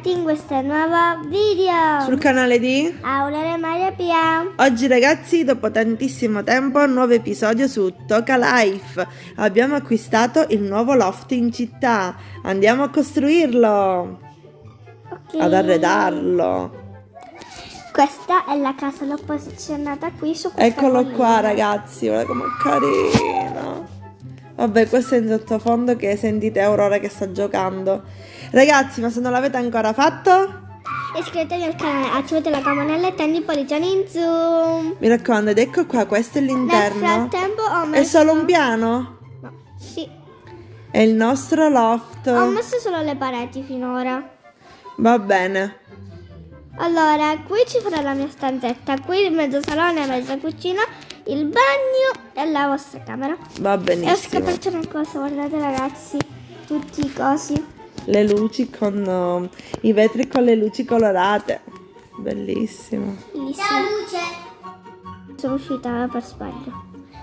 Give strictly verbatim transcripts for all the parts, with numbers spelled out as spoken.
bentornati in questo nuovo video sul canale di Aurora Maria Pia. Oggi ragazzi, dopo tantissimo tempo, un nuovo episodio su Toca Life. Abbiamo acquistato il nuovo loft in città. Andiamo a costruirlo, Okay. ad arredarlo. Questa è la casa, l'ho posizionata qui su questa Eccolo collina. qua ragazzi, guarda com'è carino. Vabbè, questo è in sottofondo che sentite Aurora che sta giocando. Ragazzi, ma se non l'avete ancora fatto, Iscrivetevi al canale, attivate la campanella e tanti pollicioni in zoom. mi raccomando, ed ecco qua, questo è Nel l'interno. frattempo ho È messo... solo un piano? No, sì. È il nostro loft. Ho messo solo le pareti finora. Va bene. Allora, qui ci farà la mia stanzetta. Qui mezzo salone, mezza cucina, il bagno e la vostra camera. Va E ho benissimo. scoperto una cosa, guardate ragazzi, tutti i cosi. Le luci con uh, i vetri con le luci colorate. Bellissimo. Bellissimo. Sono uscita per sbaglio.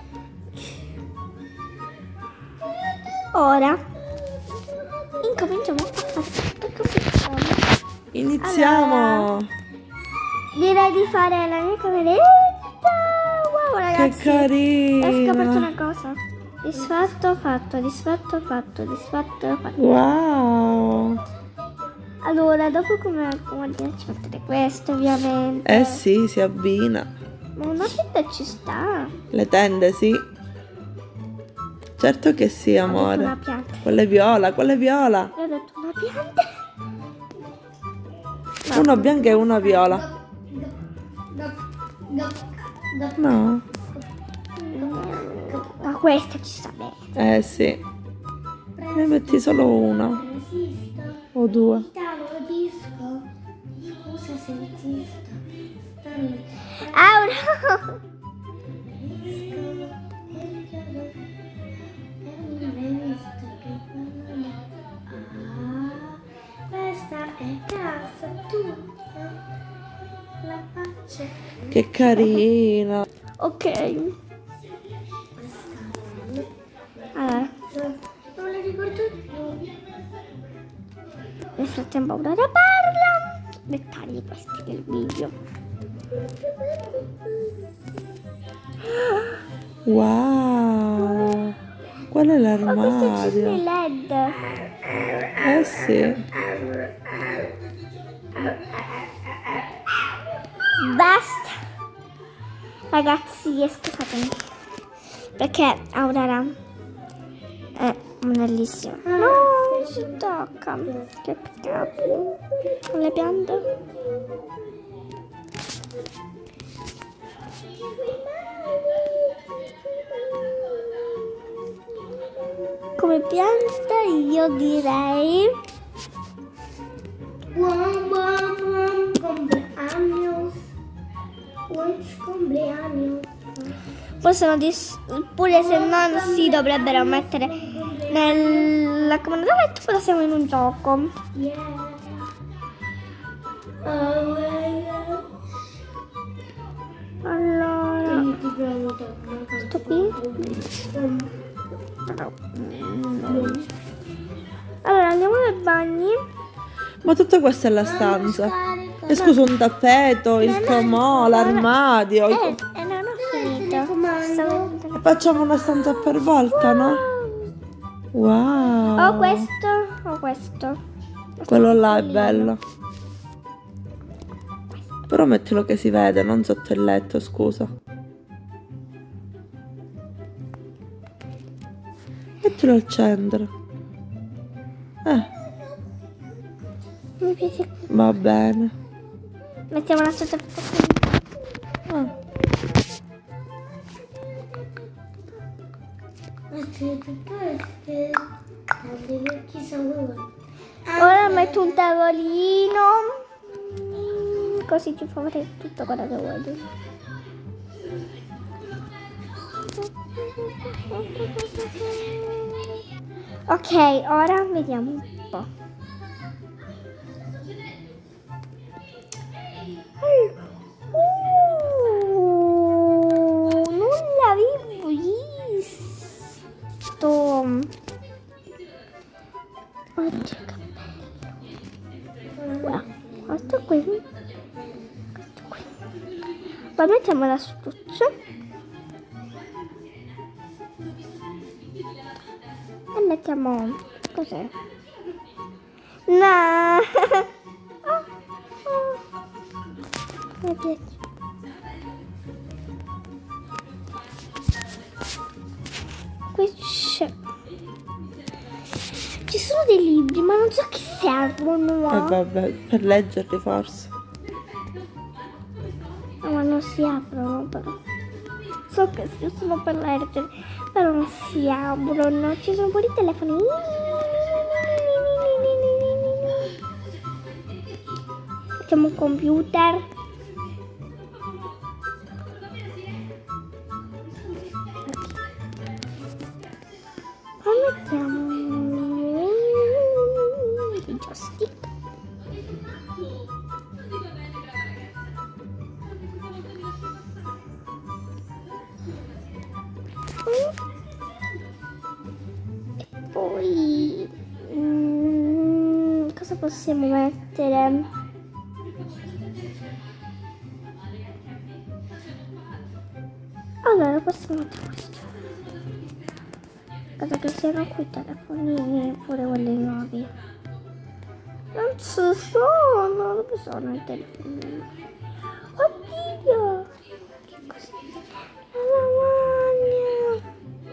Ora incominciamo a fare tutto questo. Iniziamo. Allora, direi di fare la mia cameretta. Wow ragazzi, Che carino. ho scoperto una cosa. Disfatto fatto, disfatto fatto, disfatto fatto. Wow. Allora, dopo come comodino ci mettete questo ovviamente. Eh sì, si abbina. Ma una tenda ci sta. Le tende, sì. Certo che sì, Ho detto una amore. pianta. Quella è viola, quella è viola. Io ho detto una pianta. Una bianca e una viola. No. Ma questa ci sta bene. Eh sì. Ne metti solo una. O due. Scusa se insisto. Auro! Questa è casa tutta. La faccia. Che carina. Ok. Allora, non la ricordo più. Nel frattempo Aurora parla. Dettagli questi del video. Wow. Qual è Oh, questo ci sono i l'armadio? L E D. Eh sì. Basta. Ragazzi, scusatemi. Perché Aurora è bellissima. No, non si tocca. Che peccato. Con le piante. Come pianta io direi buon buon buon compleanno. Buon compleanno. Possono dis- pure se non si dovrebbero mettere nella camera da letto, però siamo in un gioco. Allora, sto qui. Allora andiamo nei bagni. Ma tutto questo è la stanza. E scusa, un tappeto, il comò, l'armadio. Eh, e non ho finito. Stavo- Facciamo una stanza per volta, no? Wow. Ho questo, ho questo. Quello là è bello. Però mettilo che si vede, non sotto il letto, scusa. Mettilo al centro. Eh, Mi piace. va bene. Mettiamo la sotto. Ah. Ora metto un tavolino. Così ci fa fare tutto quello che vuoi. Ok, ora vediamo un po'. Uh, non l'avevo visto. Oddio, che bello. Wow. questo qui, questo qui. Poi mettiamo l'astuccio e mettiamo cos'è? No. Oh, oh. Mi piace. Qui c'è. Ci sono dei libri, ma non so che servono. E eh vabbè, per leggerli forse. No, ma non si aprono però. So che sono per leggere, però non si aprono. Ci sono pure i telefoni. Facciamo un computer. Poi mettiamo il joystick. E poi mm, cosa possiamo mettere? Allora possiamo mettere questo. Cosa che siano qui i telefonini, pure quelli nuovi. Non ci sono, dove sono i telefonini? Oddio! Che cos'è? La lavagna!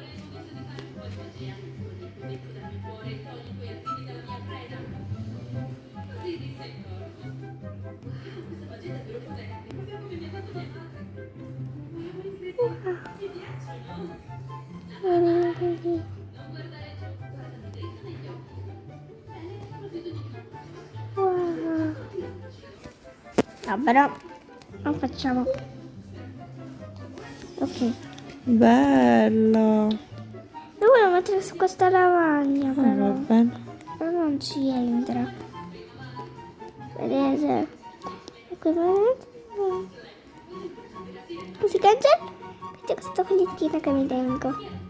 Wow. No, però non facciamo. Ok. Bello. Lo volevo mettere su questa lavagna, però. Ah, va bene. Però non ci entra. Vedete? E qui vedete? Si caccia? C'è questa cogliettina che mi tengo.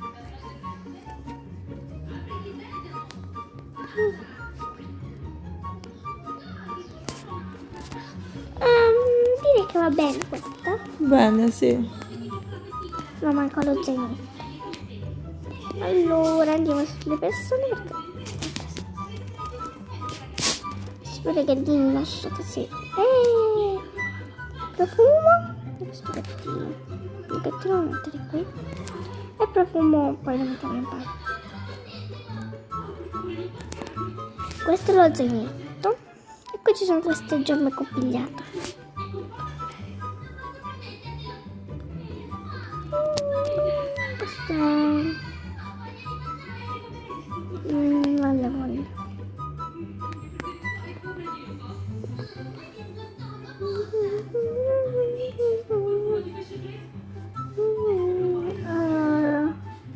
Um, direi che va bene questa. Bene, sì. Ma manca lo zainetto. Allora andiamo sulle persone perché spero che Dini lascia così. Eeeh, profumo e questo gattino. Il gattino lo mettere qui e profumo poi lo mettiamo in parte. Questo è lo zainetto e qui ci sono queste gemme compigliate. Questa mm, non la voglio. Allora,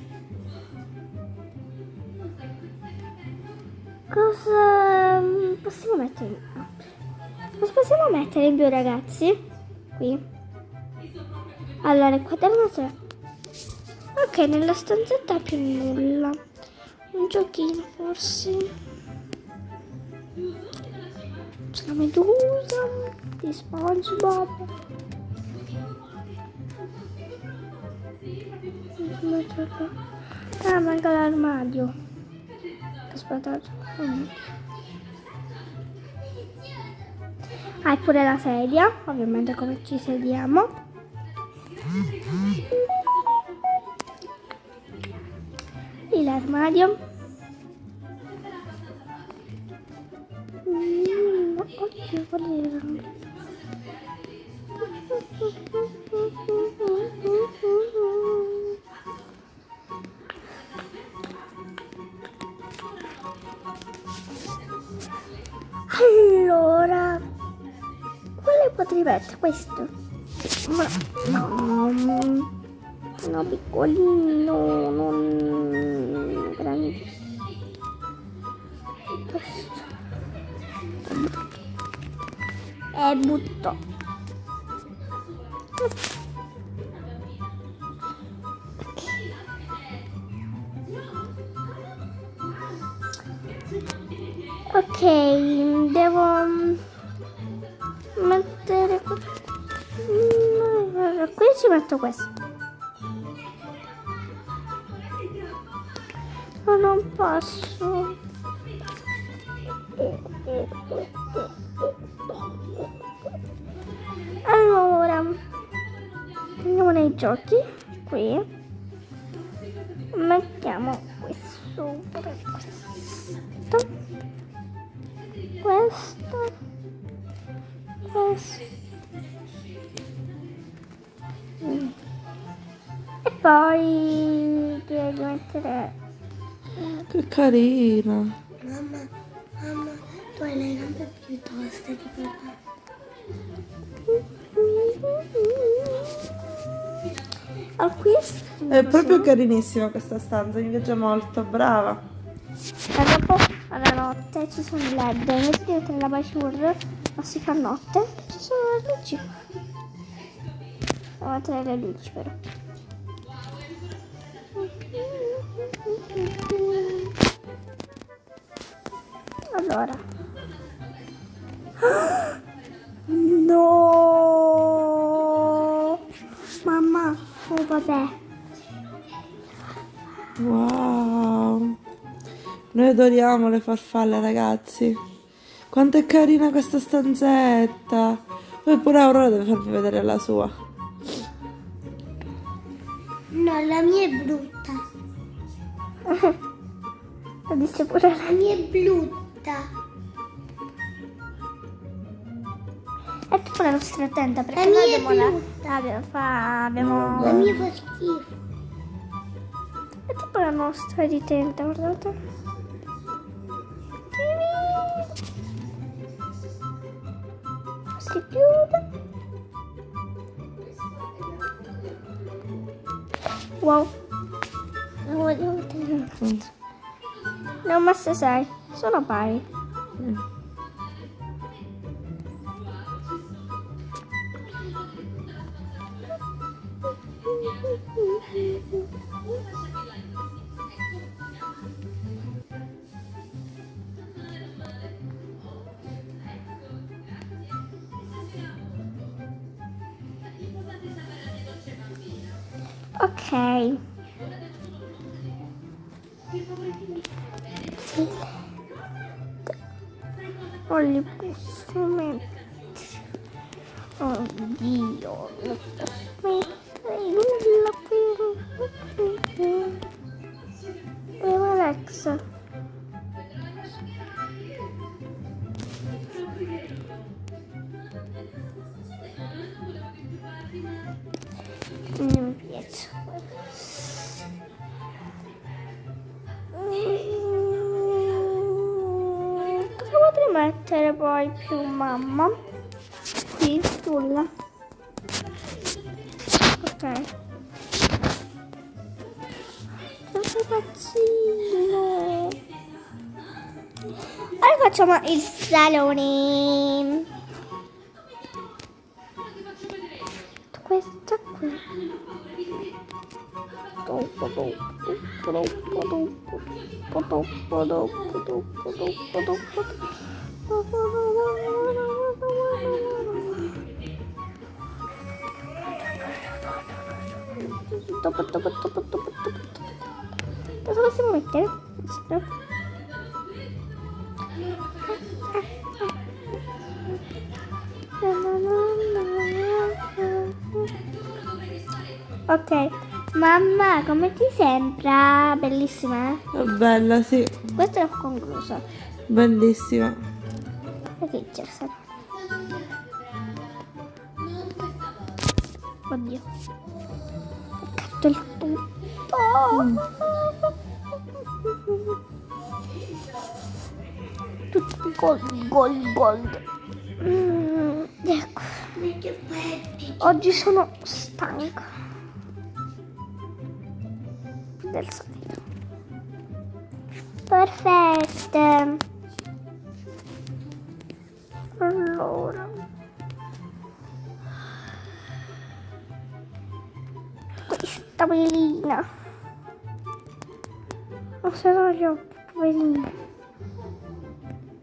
cosa possiamo mettere? Cosa possiamo mettere in più, ragazzi? Qui. Allora, il quaderno c'è. Ok, nella stanzetta più nulla. Un giochino forse. C'è la medusa di SpongeBob. Ah, manca l'armadio. Aspetta. Ah, e pure la sedia, ovviamente come ci sediamo. E l'armadio. Mm, oddio, quali erano? Allora, quale potrei mettere? Questo? Ma no, no, piccolino, non grande. Questo. E butto. Ok, devo ci metto questo. Ma non posso. Allora, andiamo nei giochi. Qui mettiamo questo sopra questo, questo, questo. Mm. E poi direi di mettere. Che carina. Mamma, mamma, tu hai le gambe più toste di papà. Acquisto. È proprio carinissima questa stanza, mi piace molto, brava. E dopo alla notte ci sono i led, invece di mettere la bachelor, ma si fa notte, ci sono le luci. Devo mettere le luci però. Allora. No! Mamma, oh vabbè. Wow. Noi adoriamo le farfalle, ragazzi. Quanto è carina questa stanzetta. Poi pure Aurora deve farvi vedere la sua. No, la mia è brutta. Lo dice pure la mia è brutta. È tipo la nostra tenda, perché noi abbiamo la, abbiamo, fa, abbiamo... La mia fa schifo. È tipo la nostra di tenda, guardate. Si chiude. Wow. Non voglio mettere. Ne ho messe sei, sono pari. Mm. Ok. Sì. Non li posso mettere. Oddio, non posso mettere nulla qui. Devo Alexa. Non mi piace. Cosa potrei mettere poi più, mamma? Qui, nulla. Ok. Questo pazzino. Ora facciamo il salone. Questa qui. Dopo, dopo, dopo, dopo, dopo, dopo, dopo, dopo, dopo, dopo. Dopo, dopo, dopo, dopo, dopo. Cosa possiamo mettere? Questo. Ok, mamma, come ti sembra? Bellissima, eh? È bella, sì. Questa è conclusa. Bellissima. Perché c'è stato? Oddio. Ho catto il tutto. Mm. Tutto gold, gold, gold. Mm, ecco. Oggi sono stanca del solito. Perfetto. Allora, questa velina. Non se no gli occhi, poverina.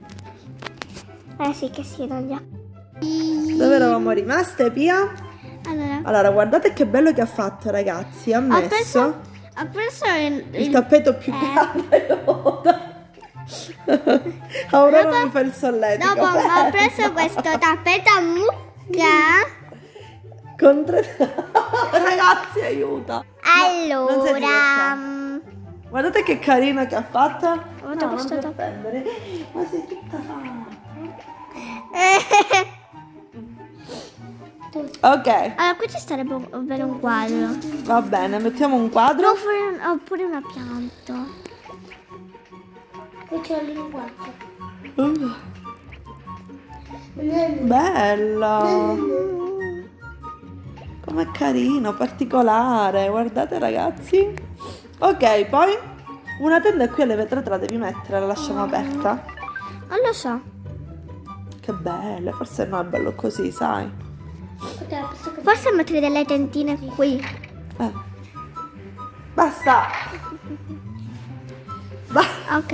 Eh sì che si taglia. Dove eravamo rimaste, Pia? Allora, allora, guardate che bello che ha fatto, ragazzi. Ha ho messo preso, ho preso il, il tappeto più eh. grande. Aurora Dopo- mi fa il solletico. Dopo ho preso questo tappeto a mucca. Con tre... Ragazzi, aiuta. No, non si Allora, diverte. Guardate che carino che ha fatto. Guarda No, questo non ti tappeto. offendere. Ma sei tutta fatta. Ok, allora qui ci starebbe un- bene un quadro. va bene, mettiamo un quadro. Oppure, oppure una pianta. Qui c'è il linguaggio. Uh, bello. Com'è carino, particolare. Guardate, ragazzi. Ok, poi una tenda qui alle vetrate la devi mettere, la lasciamo aperta. Non lo so. Che bello, forse no è bello così, sai. Forse mettere delle tentine qui. Eh. Basta. Ba- Ok.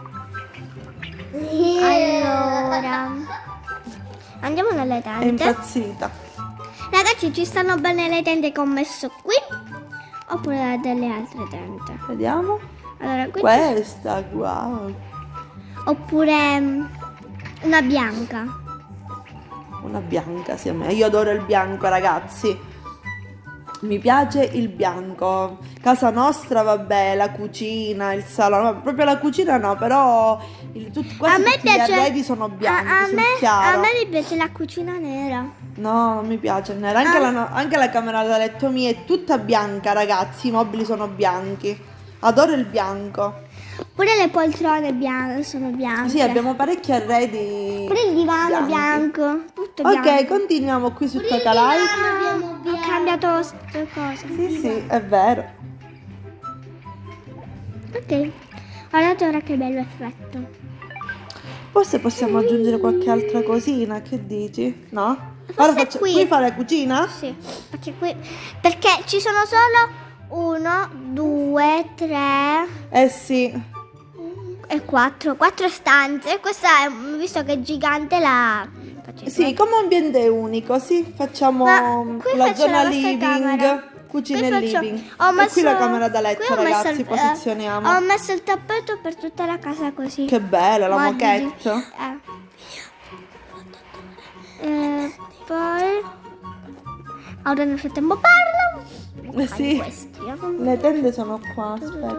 Allora, andiamo nelle è tende. impazzita. Ragazzi, ci stanno bene le tende che ho messo qui? Oppure delle altre tende? Vediamo. Allora, qui c'è- Questa, wow. oppure mm, una bianca. Una bianca, sì, a me. Io adoro il bianco, ragazzi. Mi piace il bianco. Casa nostra, vabbè, la cucina, il salone. Vabbè, proprio la cucina no, però il, tutti, quasi A me tutti piace- gli arredi sono bianchi, A, a sul me, chiaro. a me mi piace la cucina nera. No, non mi piace il nero. Anche, Ah. la, no- anche la camera da letto mia è tutta bianca, ragazzi. I mobili sono bianchi. Adoro il bianco. Pure le poltrone bianche sono bianche. Sì, abbiamo parecchi arredi. Pure il divano bianchi. bianco. Tutto Ok, bianco. continuiamo qui su Totalife. Ho cambiato queste cose. Sì, sì, è vero. Ok. Guardate ora che bello effetto. Forse possiamo aggiungere qualche altra cosina, che dici? No? Forse Ora faccio, qui. qui fa la cucina? Sì. Perché qui. Perché ci sono solo uno, due, tre Eh sì. e quattro. Quattro stanze. Questa è, visto che è gigante, la faccio Sì, come ambiente unico, sì. Facciamo Ma qui la faccio zona la vostra camera. living, cucina Qui e faccio- living. ho E messo- qui la camera da letto, qui ho messo ragazzi, il- posizioniamo. eh, ho messo il tappeto per tutta la casa così. Che bella la Guardi. moquette. Eh. Eh, poi ora nel frattempo parlo. Eh sì. Questi. Le tende sono qua, aspetta.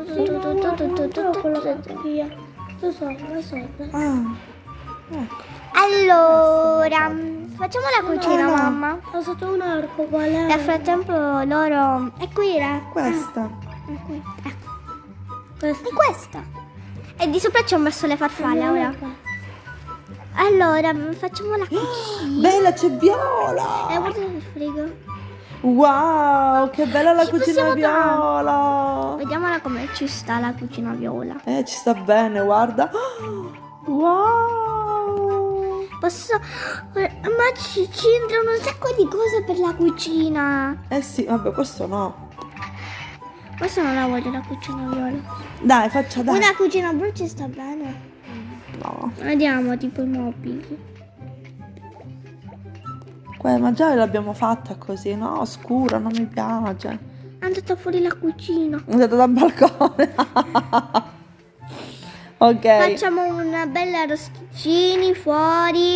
Ah, ecco. Allora, facciamo la cucina, No, no. mamma. Ho sotto un arco, qual è? Nel frattempo loro... È qui, Ra. Questa. È qui. Ecco. Questa. È questa. E di sopra ci ho messo le farfalle ora. Allora, facciamo la cucina. Bella, c'è Viola. Eh, guarda il frigo. Wow, che bella la Ci cucina possiamo dare- viola. Vediamola come ci sta la cucina viola. Eh, ci sta bene, guarda. Wow. Posso... Ma ci, ci entrano un sacco di cose per la cucina. Eh sì, vabbè, questo no. Questa non la voglio, la cucina viola. Dai, faccia dai. Una cucina blu ci sta bene. No. Vediamo tipo i mobili. Que- ma già l'abbiamo fatta così, no? Scura, non mi piace. È andata fuori la cucina. È andata dal balcone. Ok. Facciamo una bella rosticini fuori.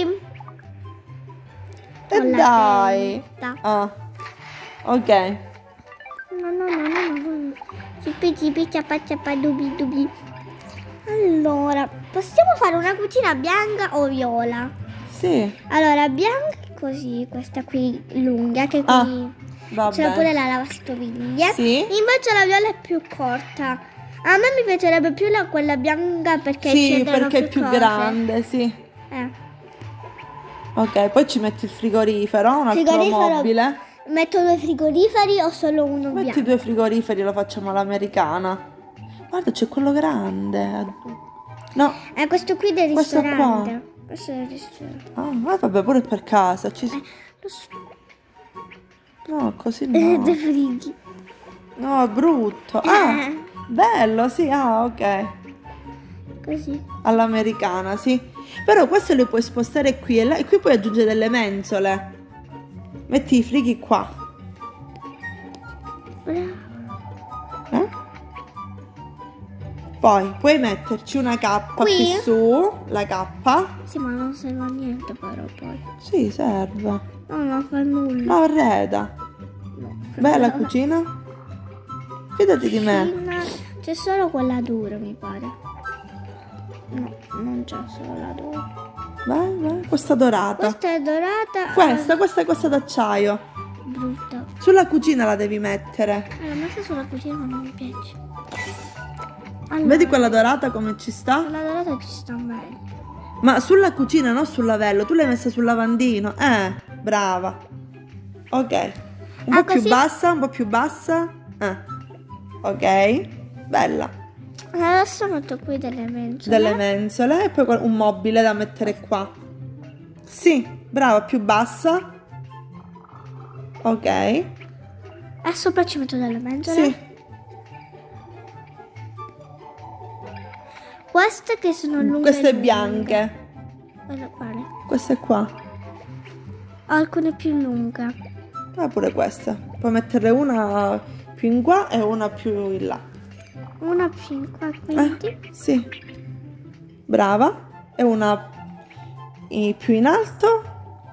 E con la dai. tenda. Ah. Ok. No, no, no, no, no, no. Cipi, cipi, ciappa, ciappa, dubi, dubi. Allora, possiamo fare una cucina bianca o viola? Sì. Allora, bianca così, questa qui lunga, che qui Ah, c'è vabbè. pure la lavastoviglie. Sì. Invece la viola è più corta. A me mi piacerebbe più la, quella bianca perché ci Sì, entrano perché è più cose. grande, sì. Eh. Ok, poi ci metti il frigorifero, un altro Frigorifero- mobile. Metto due frigoriferi o solo uno Metti bianco? due frigoriferi, lo facciamo all'americana. Guarda, c'è quello grande. No, Eh, questo qui del Questo qua. ristorante. Questo è del ristorante. ah, ma vabbè, pure per casa. Ci... Eh, lo so. No, così Eh, no. due frighi. No, è brutto. Ah, Eh, bello, sì, ah, ok. così. All'americana, sì. Però questo lo puoi spostare qui e là, e qui puoi aggiungere delle mensole. Metti i frighi qua. Poi puoi metterci una cappa qui, qui su, la cappa. Sì, ma non serve a niente però poi. Sì, serve. No, non fa nulla. No, arreda. No. Bella cucina? Fidati di me. C'è solo quella dura, mi pare. No, non c'è solo la dura. Vai, vai. Questa dorata. Questa è dorata. Questa, questa è questa d'acciaio. Brutta. Sulla cucina la devi mettere. Eh, l'ho messa sulla cucina ma non mi piace. Allora, vedi quella dorata come ci sta? La dorata ci sta bene. Ma sulla cucina, non sul lavello. Tu l'hai messa sul lavandino. Eh, brava. Ok. Un ah, po' così? più bassa, un po' più bassa. Eh. Ok. Bella. Adesso metto qui delle menzole. Delle menzole e poi un mobile da mettere qua. Sì, brava, più bassa. Ok. E sopra ci metto delle menzole. Sì. Queste che sono lunghe. Queste lunghe. bianche. Quale? Queste qua. Alcune più lunghe. Ah, pure queste. Puoi mettere una più in qua e una più in là. Una più in qua, quindi? Eh, sì. Brava. E una più in alto.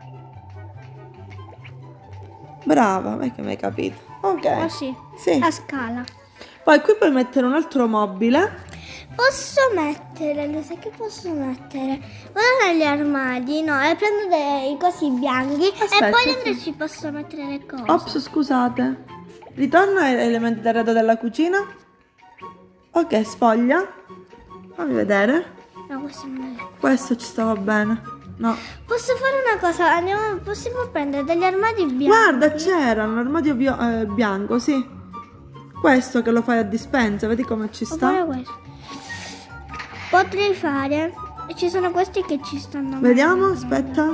Brava, ma che mi hai capito. Ok. Oh sì. Sì. A scala. Poi qui puoi mettere un altro mobile. Posso mettere, lo sai che posso mettere? Vado negli armadi, no, e prendo dei cosi bianchi. Aspetta, e poi dentro sì. Ci posso mettere le cose. Ops, scusate. Ritorna agli elementi d'arredo della cucina. Ok, sfoglia. Fammi vedere. No, questo non è. Questo ci stava bene. No. Posso fare una cosa? Andiamo, possiamo prendere degli armadi bianchi. Guarda, c'era un armadio bio, eh, bianco, sì. Questo che lo fai a dispensa, vedi come ci sta? Oppure questo. Potrei fare. E ci sono questi che ci stanno. Vediamo, aspetta.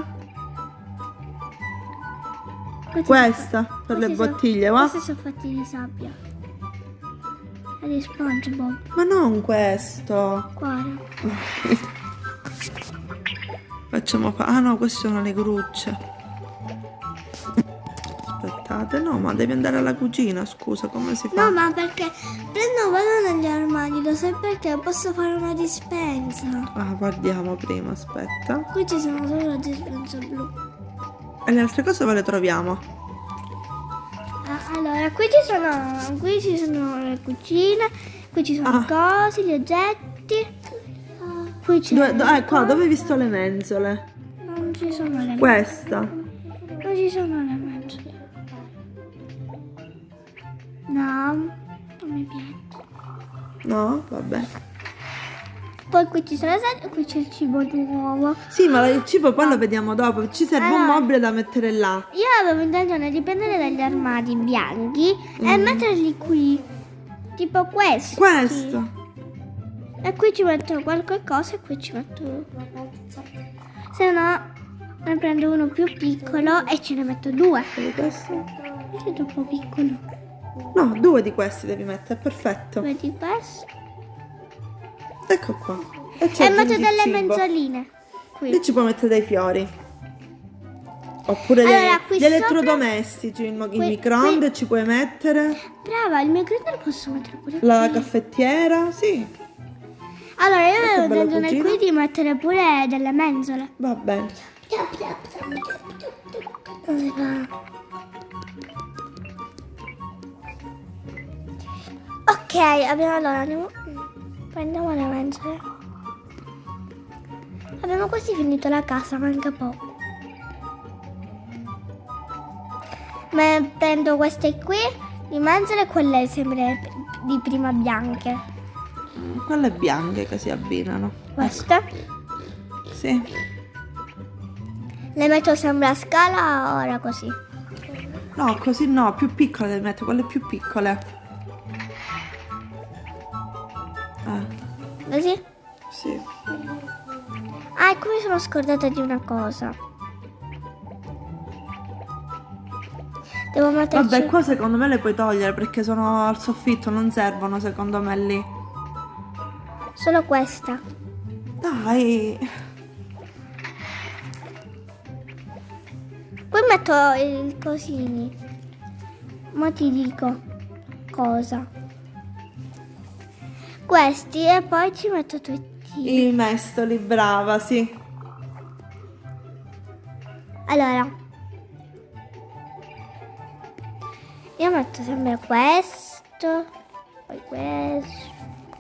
Questi Questa sono, per le sono, bottiglie, va? Questi sono fatti di sabbia. E di SpongeBob. Ma non questo. Quale? Facciamo fa- ah no, queste sono le grucce. Aspettate, no, ma devi andare alla cucina, scusa, come si fa? No, ma perché prendo, vado negli armadi, lo sai perché? Posso fare una dispensa. Ah, guardiamo prima, aspetta. Qui ci sono solo la dispensa blu. E le altre cose ve le troviamo? Ah, allora, qui ci sono, qui ci sono le cucine, qui ci sono Ah. cose, gli oggetti. Qui c'è. Dove, do- eh, qua, dove hai visto le menzole? Non ci sono le menzole. Questa. Non ci sono le menzole. No, non mi piace. No? Vabbè. Poi qui ci sono le sedie, qui c'è il cibo nuovo. Sì, ma il cibo poi lo vediamo dopo. Ci serve un Allora. mobile da mettere là. Io avevo intenzione di prendere degli armadi bianchi e Mm. metterli qui. Tipo questi. Questo. E qui ci metto qualche cosa e qui ci metto. Se no ne prendo uno più piccolo e ce ne metto due. Vedi questo? Questo è troppo piccolo. No, due di questi devi mettere, perfetto. Vedi questo? Ecco qua. E, ci E aggiungi metto il delle cibo. menzoline. Qui. E ci puoi mettere dei fiori. Oppure Allora, dei- qui gli sopra- elettrodomestici, il, mo- il qui- microonde ci puoi mettere. Brava, il microonde posso mettere pure La qui. caffettiera, sì, Allora io Che avevo bella intenzione cucina. qui di mettere pure delle menzole. va bene. Dove va? Ok, abbiamo allora andiamo. Prendiamo le menzole. Abbiamo quasi finito la casa, manca poco. Ma prendo queste qui di menzole e quelle sempre di prima bianche. Quelle bianche che si abbinano. Queste Sì. le metto sempre a scala ora così. No, così no, più piccole devi mettere, quelle più piccole. Ah, Così? sì. Ah, ecco, mi sono scordata di una cosa. Devo metterci... Vabbè, qua secondo me le puoi togliere perché sono al soffitto, non servono secondo me lì. Solo questa. Dai. Poi metto i cosini. Ma ti dico cosa. questi e poi ci metto tutti i mestoli, brava, sì. Allora, io metto sempre questo, poi questo.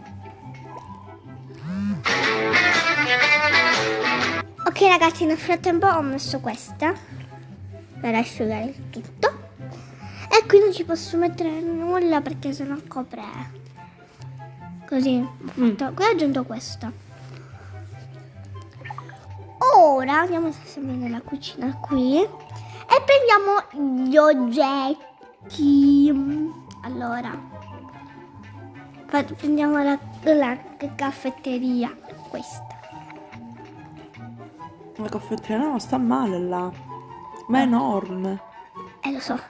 Ok ragazzi, nel frattempo ho messo questa per asciugare il tutto. E qui non ci posso mettere nulla perché sennò copre. Così ho fatto. Mm. Qui ho aggiunto questa. Ora andiamo sempre nella cucina qui e prendiamo gli oggetti. Allora, prendiamo la, la caffetteria, questa. La caffetteria non sta male là, ma è enorme. Eh lo so.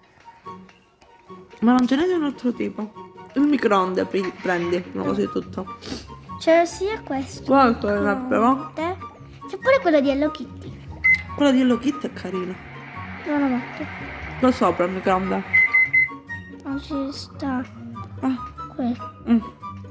Ma non ce n'è di un altro tipo. Il microonde prendi, una cosa di tutto. C'è sia questo. Guarda, ne però. C'è pure quello di Hello Kitty. Quello di Hello Kitty è carino. Non lo metto. Qua sopra il microonde. Non ci sta. Ah. Qui. Mm.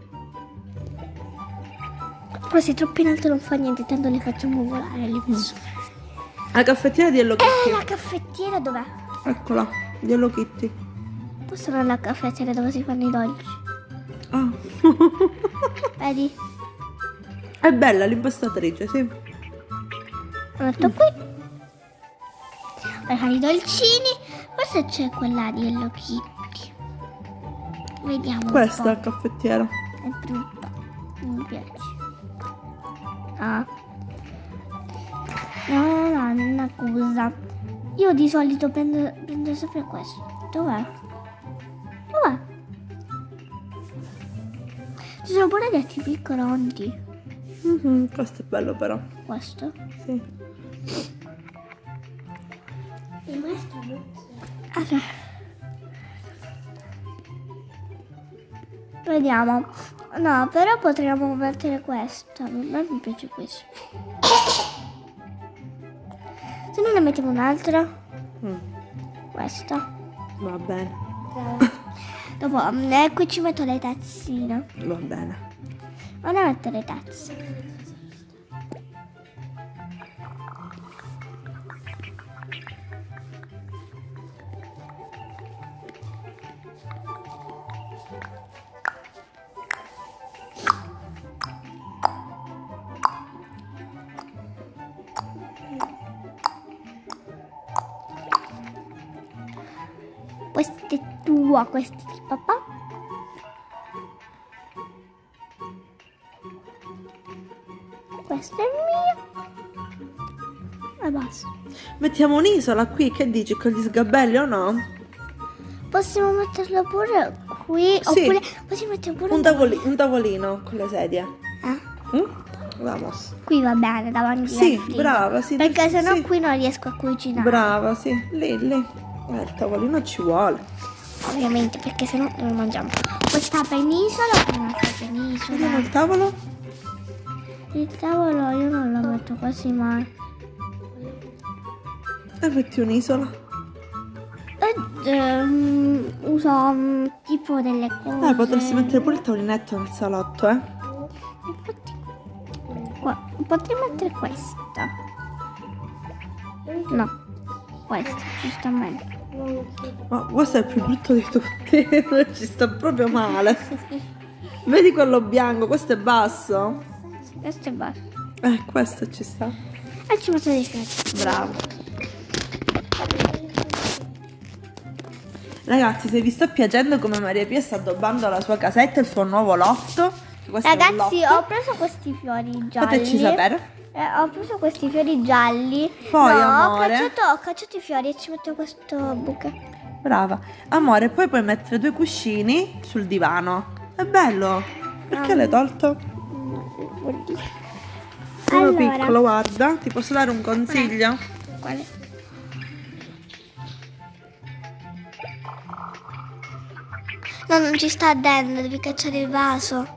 Però se è troppo in alto non fa niente, tanto le facciamo volare le persone. La caffettiera di Hello Kitty. Eh, la caffettiera dov'è? Eccola, di Hello Kitty. Questa non è la caffettiera dove si fanno i dolci. Ah. Vedi? È bella l'impostatrice, sì. Lo metto qui. Per fare i dolcini. Forse c'è quella di Hello Kitty. Vediamo. Questa è la caffettiera. È brutta. Non mi piace. Ah. No, no, no, una cosa. Io di solito prendo, prendo sempre questo. Dov'è? Dov'è? Ci sono pure dei piccolondi. Mm-hmm, questo è bello però. Questo? Sì. Il maestro non allora. Vediamo. No, però potremmo mettere questo. A me mi piace questo. Se non ne mettiamo un'altra. Mm. Questa. Va bene. Dopo, eh, qui ci metto le tazzine. Va bene. Ora metto le tazze. Questa è tua, questa è di papà. Questa è mia. E basta. Mettiamo un'isola qui, che dici, con gli sgabelli o no? Possiamo metterla pure qui. Sì. Oppure possiamo mettere pure Un, tavoli- un tavolino con le sedie. Eh? Mm? Vamos. Qui va bene, davanti Sì, al frigo. brava, sì. Perché sennò sì. qui non riesco a cucinare. Brava, sì. Lì, lì. Eh, il tavolino ci vuole. Ovviamente, perché sennò non mangiamo. Questa penisola, un'altra penisola. Vediamo il tavolo. Il tavolo io non lo metto quasi mai. E metti un'isola. E, ehm, uso um, tipo delle cose. Eh, potresti mettere pure il tavolinetto nel salotto, eh. Infatti, qua, potrei mettere questa. No, questa, ci sta meglio. Ma questo è il più brutto di tutti. Ci sta proprio male. Vedi quello bianco, questo è basso. Questo è basso. Eh, questo ci sta. E ci metto dei fiori. Bravo. Ragazzi, se vi sto piacendo come Maria Pia sta addobbando la sua casetta, il suo nuovo loft. Ragazzi, ho preso questi fiori gialli. Fateci sapere. Eh, ho preso questi fiori gialli. Poi, no, amore, ho cacciato, ho cacciato i fiori e ci metto questo buche. Brava. Amore, poi puoi mettere due cuscini sul divano. È bello. Perché Ah. l'hai tolto? Uno Allora. piccolo, guarda. Ti posso dare un consiglio? Quale? No, non ci sta dentro, devi cacciare il vaso.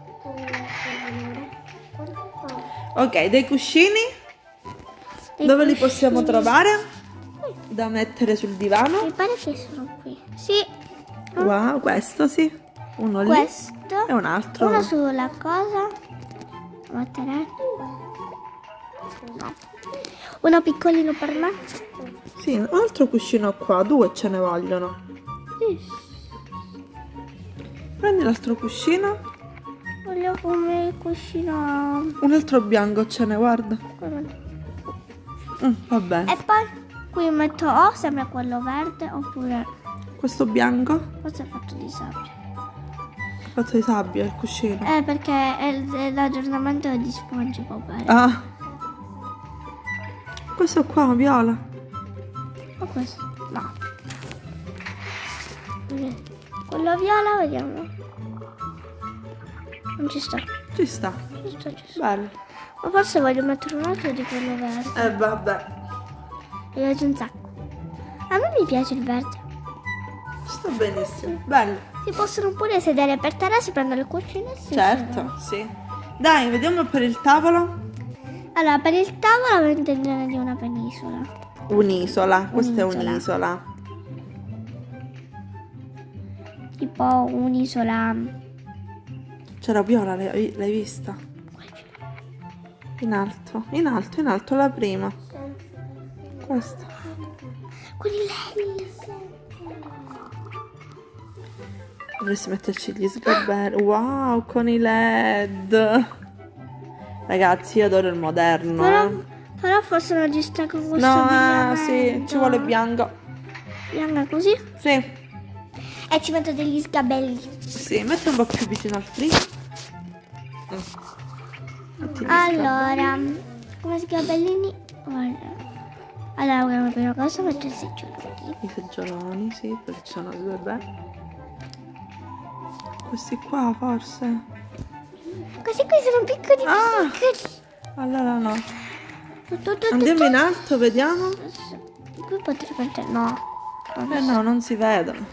Ok, dei cuscini. Dei Dove li cuscini. possiamo trovare? Da mettere sul divano. Mi pare che sono qui. Sì. Wow, questo sì. Uno lì. Questo. E un altro. Uno sulla cosa. Mettere. No. Uno piccolino per me. Sì, un altro cuscino qua. Due ce ne vogliono. Sì. Prendi l'altro cuscino. Voglio come il cuscino. Un altro bianco ce ne, guarda. Mm, va bene. E poi qui metto o sempre quello verde oppure Questo bianco? questo è fatto di sabbia. Fatto di sabbia il cuscino. Eh, perché è il- è l'aggiornamento di SpongeBob. eh. Ah. Questo qua, viola. O questo? No. Quello viola, vediamo. Non ci sta. Ci sta. Ci sta, ci sta. Bello. Ma forse voglio mettere un altro di quello verde. Eh vabbè. Mi piace un sacco. A me mi piace il verde. Sta benissimo. Bello. Si possono pure sedere per terra, si prendono il cuscino e si Certo, sedono. sì. Dai, vediamo per il tavolo. Allora, per il tavolo avevo intenzione di una penisola. Un'isola. Questa è Un'isola. un'isola. Tipo un'isola. C'era viola, l'hai l'hai vista? In alto, in alto, in alto, la prima. Questa. Coniglietti. Dovresti metterci gli sgabelli. Wow, con i led. Ragazzi, io adoro il moderno. Però, eh. però forse non ci sta con questo No, eh, abbigliamento. sì, ci vuole bianco. Bianca così. Sì, E ci metto degli sgabelli. sì, metti un po' più vicino al frigo. Mm. Metti gli Allora, come sgabellini. Guarda. Allora, come prima cosa metto il seggiolini. I seggioloni, sì, perché ci sono due beh. Questi qua forse. Questi qui sono piccoli Ah! piccoli. Allora no. Tu, tu, tu, Andiamo tu, in alto, vediamo. tu. Qui potrei mettere. No. Eh no, non si vedono.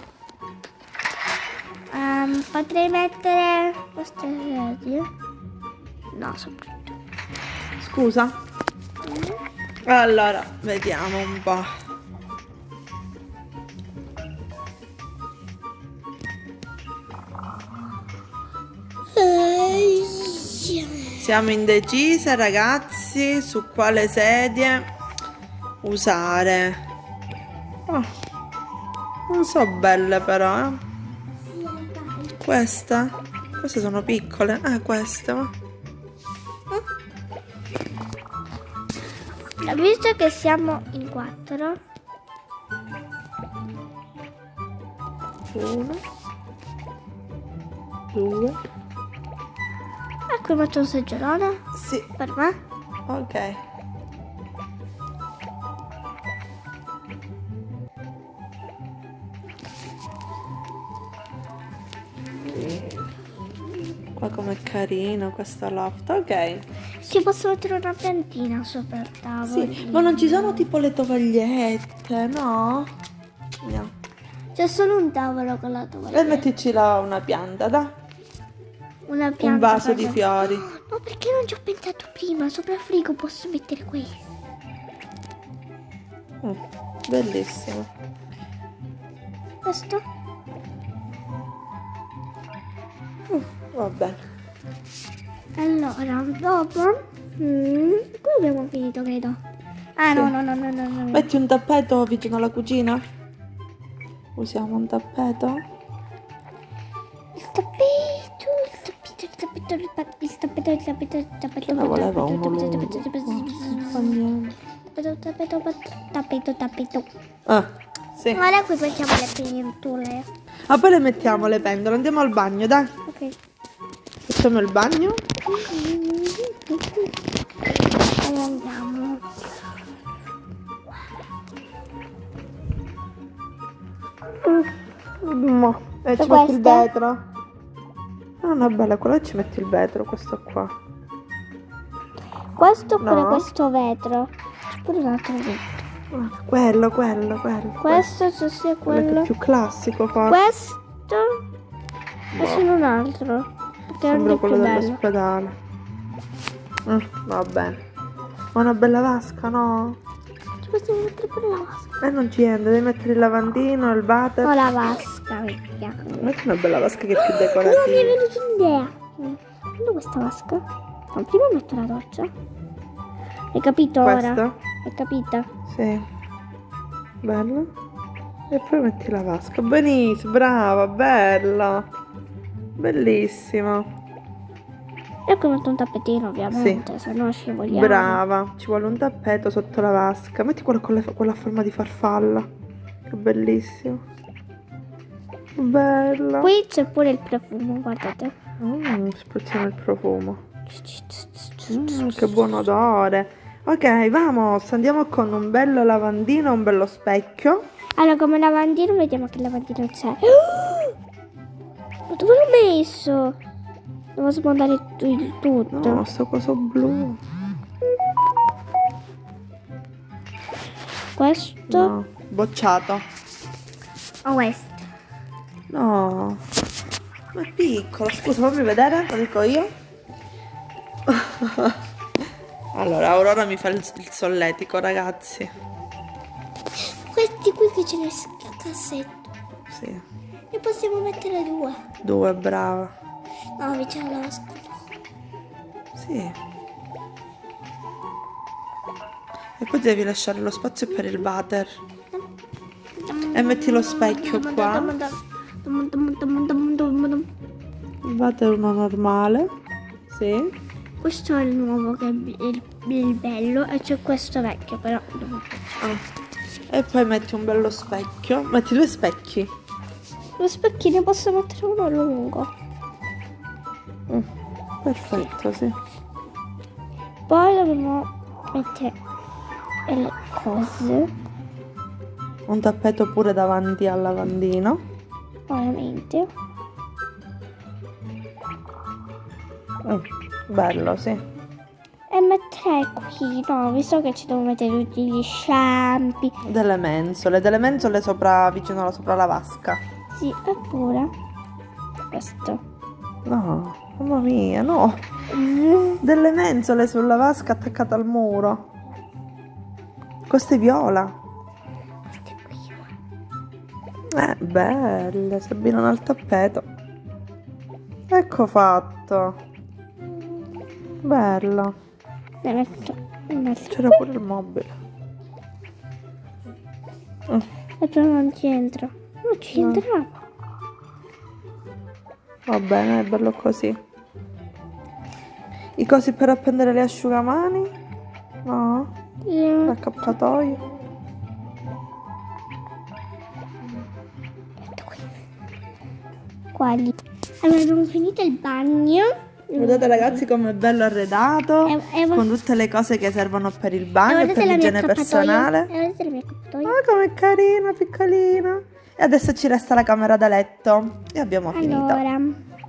Ehm, potrei mettere queste sedie. No, soprattutto. Scusa. Allora, vediamo un po'. Siamo indecise, ragazzi, su quale sedie usare. Oh, non so belle però, eh. Questa? Queste sono piccole. Eh, queste, ma. Visto che siamo in quattro, Uno. Due. ecco metto un seggiolone Sì, per me. ok. Qua com'è carino questo loft, ok. Si posso mettere una piantina sopra il tavolo. Sì, ma non ci sono tipo le tovagliette, no? No. C'è solo un tavolo con la E tovaglietta. mettici là una pianta, dai. Una pianta. Un vaso per- di fiori. No, perché non ci ho pensato prima? Sopra il frigo posso mettere questo. Mm, bellissimo. Questo? Mm, va bene. Allora, dopo. Mm, qui abbiamo finito, credo. Ah, no, Sì. no, no, no, no, no. Metti un tappeto vicino alla cucina? Usiamo un tappeto? Il tappeto, il tappeto, il tappeto, il tappeto, il tappeto, il tappeto, il tappeto, Ne voleva il uno tappeto, lungo. il tappeto, Non fa niente. tappeto, tappeto, tappeto, tappeto. Ah, sì. Ora qui mettiamo le pentole. Ah, poi le mettiamo le pentole. Andiamo al bagno, dai. Ok. Facciamo il bagno. E andiamo. Mo. E ci Questo? metti il vetro. Ah, no, bella, quella ci metti il vetro, questo qua. Questo oppure No. questo vetro? C'è pure un altro vetro. Ah, quello, quello, quello. Questo, se sia Quello che quello. è più classico, forse. Questo è solo un altro. Perché non Sembra è quello più bello. dell'ospedale. Mm, va bene. Ma una bella vasca, no? Ci possiamo mettere pure la vasca. Eh, non ci entra, devi mettere il lavandino, il water. O la vasca, vecchia. Metti una bella vasca che è più No, decorativa. mi è venuta un'idea. Prendo questa vasca. No, prima metto la doccia. Hai capito ora? Questo? Hai capito? Sì. Bello. E poi metti la vasca. Benissimo, brava, bella. Bellissima. E qui metto un tappetino ovviamente, se no scivoliamo. Brava. Ci vuole un tappeto sotto la vasca. Metti quello con la, quella forma di farfalla. Che bellissimo. Bella. Qui c'è pure il profumo, guardate. Mm, spruzziamo il profumo. Mm, che buon odore. Ok, vamos, andiamo con un bello lavandino, un bello specchio. Allora, come lavandino, vediamo che lavandino c'è. Ma dove l'ho messo? Devo smontare il tutto. No, sto coso blu. Questo? No, bocciato. O questo? No, ma è piccolo. Scusa, fammi vedere, lo dico io. Allora, Aurora mi fa il, il solletico, ragazzi. Questi qui che ce ne sono a cassetto. Sì. Ne possiamo mettere due. Due, brava. No, vicino alla vasca. Sì. E poi devi lasciare lo spazio per il water. E metti lo specchio qua. Il water uno normale. Sì. Questo è il nuovo che è il, il bello e c'è questo vecchio però. Ah. E poi metti un bello specchio. Metti due specchi. Lo specchio ne posso mettere uno lungo. Mm, perfetto, sì. Poi dobbiamo mettere le cose. Un tappeto pure davanti al lavandino. Ovviamente. Mm, bello, sì. E metterei qui, no, visto che ci devo mettere tutti gli shampoo. Delle mensole, delle mensole sopra, vicino alla sopra la vasca. Sì, eppure questo. No, mamma mia, no. Delle mensole sulla vasca attaccate al muro. Questo è viola. Questo è qui. Eh, belle, si abbinano al tappeto. Ecco fatto. Bella. Ne metto un altro. C'era pure il mobile. Mm. E però non ci entra. Non ci No. entrava. Va bene, è bello così. I cosi per appendere le asciugamani? No? Io... L'accappatoio? Quali? Allora abbiamo finito il bagno. Vedete ragazzi come è bello arredato, E- e- con tutte le cose che servono per il bagno e Guardate per la mia l'igiene accappatoio. personale. E vedete la mia accappatoio. Ah, com'è carina, piccolina. E adesso ci resta la camera da letto e abbiamo finito. Allora,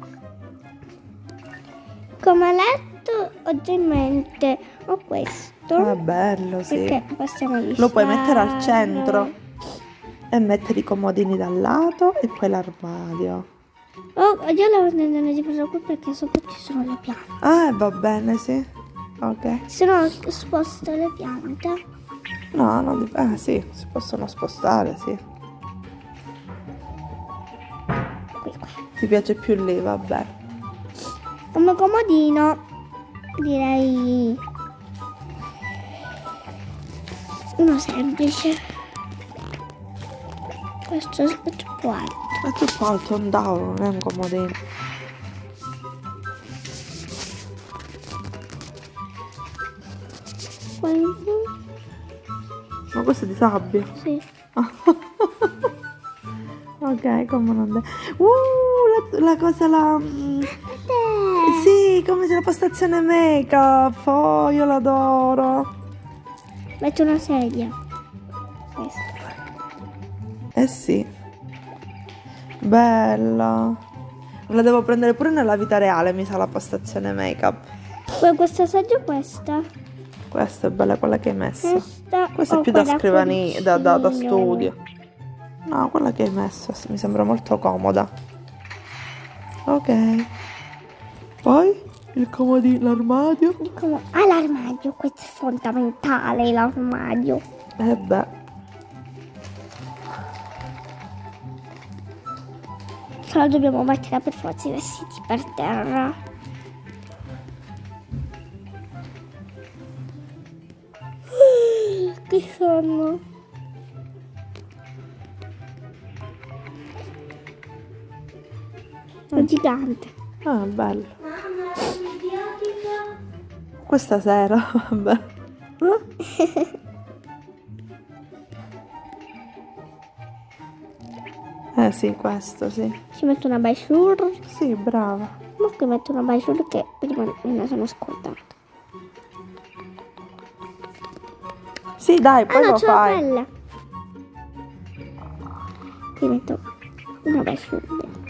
come letto ho già in mente ho questo. Ah, bello, sì. Perché possiamo Lo puoi mettere al lisciarlo. centro e mettere i comodini dal lato e poi l'armadio. Oh, io la non ti preoccupare perché sopra ci sono le piante. Ah, va bene, sì. Ok. Se no sposto le piante. No, no, dip- ah sì, si possono spostare, sì. Qui, qua. Ti piace più lì, vabbè. Come comodino direi uno semplice. Questo è troppo alto. È troppo alto, un tavolo, non è un comodino. Questo? Ma questo è di sabbia. Sì. Ok, come non de- Uh, la, la cosa la... mm, Sì, come se la postazione make-up. Oh, io l'adoro. Metto una sedia. Questa. Eh sì. Bella. La devo prendere pure nella vita reale, mi sa, la postazione make-up. Poi questa sedia o questa? Questa è bella, quella che hai messo. Questa Questa è o più da quella scrivania, da, da, da cucina? studio. No, quella che hai messo mi sembra molto comoda. Ok. Poi Il comodino, l'armadio. Il com- ah, l'armadio, questo è fondamentale, l'armadio. Eh beh. Solo dobbiamo mettere per forza i vestiti per terra. Che sonno. È gigante. Ah, bello. Questa sera, vabbè. Eh sì, questo sì. Ci metto una baisure. Sì, brava. Ma qui metto una baisure che prima me la sono scordata. Sì, dai, poi ah, no, lo c'ho la fai. pelle. Qui metto una baisure.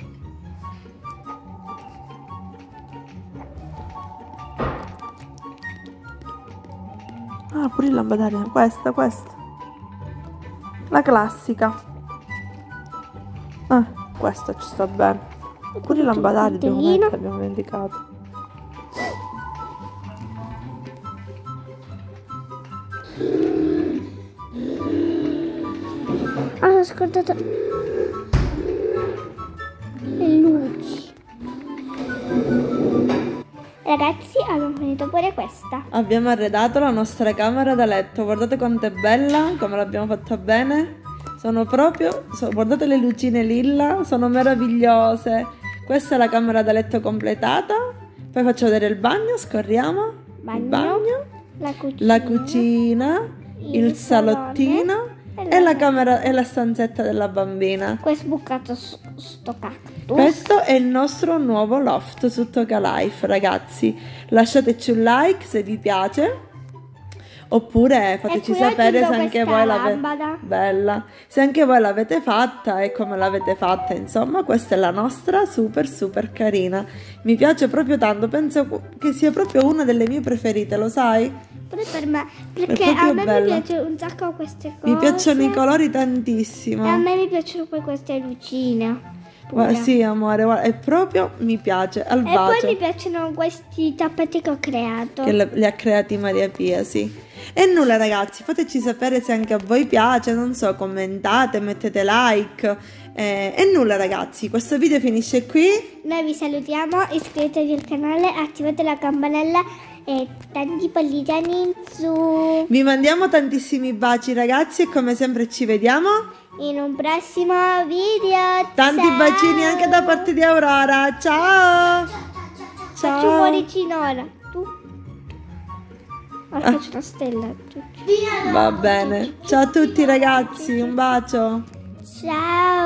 Ah, pure il lampadario. Questa, questa. La classica. Ah, questa ci sta bene. Pure il lampadario devo mettere, abbiamo dimenticato. Ah, ho scordato le luci. Ragazzi, abbiamo finito pure questa. Abbiamo arredato la nostra camera da letto. Guardate quanto è bella, come l'abbiamo fatta bene. Sono proprio, so, guardate le lucine lilla, sono meravigliose. Questa è la camera da letto completata. Poi faccio vedere il bagno, scorriamo. Bagno, il bagno, la cucina, la cucina, il, il salottino e la, e la camera e la stanzetta della bambina. Questo bucato sto cactus. Questo è il nostro nuovo loft su Toca Life, ragazzi. Lasciateci un like se vi piace. Oppure fateci sapere se anche voi l'avete bella, se anche voi l'avete fatta e come l'avete fatta, insomma, questa è la nostra super super carina. Mi piace proprio tanto, penso che sia proprio una delle mie preferite, lo sai? Pure per me, perché a me bella. mi piace un sacco queste cose. Mi piacciono i colori tantissimo. E a me mi piacciono poi queste lucine. Guarda, sì, amore, guarda, è proprio mi piace al e bacio. E poi mi piacciono questi tappeti che ho creato. Che le, li ha creati Maria Pia, sì. E nulla ragazzi, fateci sapere se anche a voi piace, non so, commentate, mettete like. Eh, e nulla ragazzi, questo video finisce qui. Noi vi salutiamo, iscrivetevi al canale, attivate la campanella e tanti pallitani in su. Vi mandiamo tantissimi baci ragazzi e come sempre ci vediamo in un prossimo video. Tanti ciao. Bacini anche da parte di Aurora. Ciao. Ciao. Faccio un cuoricino ora. Tu? Ora ah. faccio una stella. Va bene. Ciao a tutti ragazzi, un bacio. Ciao.